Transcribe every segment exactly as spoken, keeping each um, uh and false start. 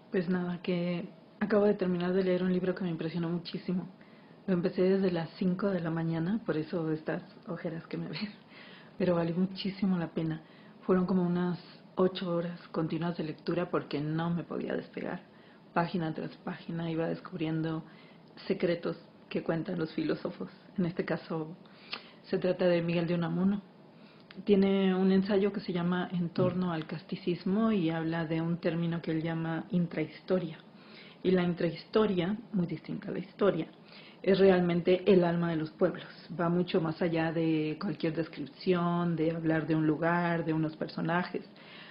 Pues nada, que acabo de terminar de leer un libro que me impresionó muchísimo. Lo empecé desde las cinco de la mañana, por eso estas ojeras que me ven, pero valió muchísimo la pena. Fueron como unas ocho horas continuas de lectura porque no me podía despegar. Página tras página iba descubriendo secretos que cuentan los filósofos. En este caso se trata de Miguel de Unamuno. Tiene un ensayo que se llama En torno al casticismo y habla de un término que él llama intrahistoria. Y la intrahistoria, muy distinta a la historia, es realmente el alma de los pueblos. Va mucho más allá de cualquier descripción, de hablar de un lugar, de unos personajes.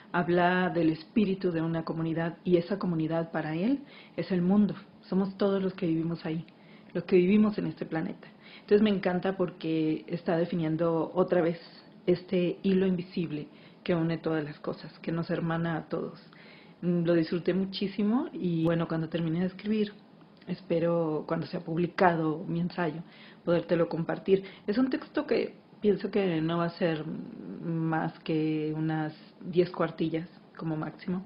Habla del espíritu de una comunidad y esa comunidad para él es el mundo. Somos todos los que vivimos ahí, los que vivimos en este planeta. Entonces me encanta porque está definiendo otra vez este hilo invisible que une todas las cosas, que nos hermana a todos. Lo disfruté muchísimo y bueno, cuando termine de escribir, espero cuando sea publicado mi ensayo, podértelo compartir. Es un texto que pienso que no va a ser más que unas diez cuartillas como máximo,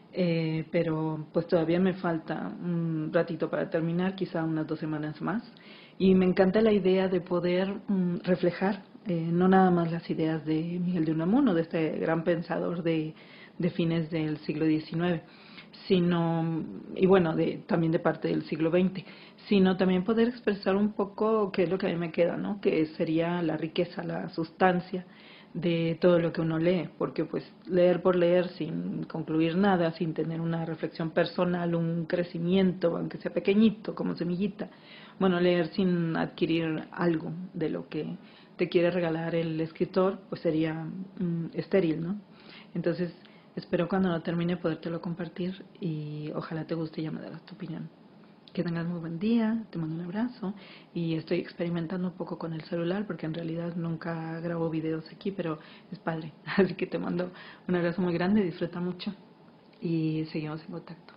eh, pero pues todavía me falta un ratito para terminar, quizá unas dos semanas más. Y me encanta la idea de poder mm, reflejar eh, no nada más las ideas de Miguel de Unamuno, de este gran pensador de, de fines del siglo diecinueve, sino, y bueno, de, también de parte del siglo veinte, sino también poder expresar un poco qué es lo que a mí me queda, ¿no? Que sería la riqueza, la sustancia de todo lo que uno lee, porque pues leer por leer sin concluir nada, sin tener una reflexión personal, un crecimiento, aunque sea pequeñito, como semillita, bueno, leer sin adquirir algo de lo que te quiere regalar el escritor, pues sería mm, estéril, ¿no? Entonces, espero cuando lo termine podértelo compartir y ojalá te guste y ya me darás tu opinión. Que tengas muy buen día, te mando un abrazo y estoy experimentando un poco con el celular porque en realidad nunca grabo videos aquí, pero es padre. Así que te mando un abrazo muy grande, disfruta mucho y seguimos en contacto.